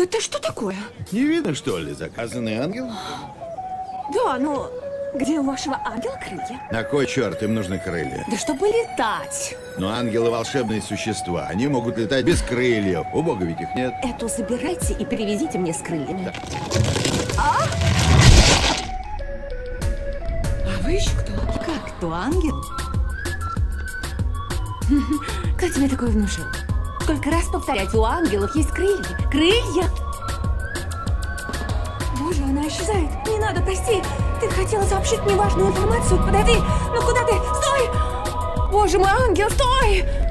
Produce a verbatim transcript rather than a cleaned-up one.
Это что такое? Не видно, что ли, заказанный ангел? Да, но где у вашего ангела крылья? На кой черт им нужны крылья? Да чтобы летать. Но ангелы волшебные существа. Они могут летать без крыльев. У Бога ведь их нет. Эту забирайте и перевезите мне с крыльями. Да. А? А вы еще кто? Как кто, ангел? Кто тебе такое внушил? Сколько раз повторять, у ангелов есть крылья. Крылья! Боже, она исчезает. Не надо, прости. Ты хотела сообщить мне важную информацию. Подожди. Ну куда ты? Стой! Боже мой, ангел, стой!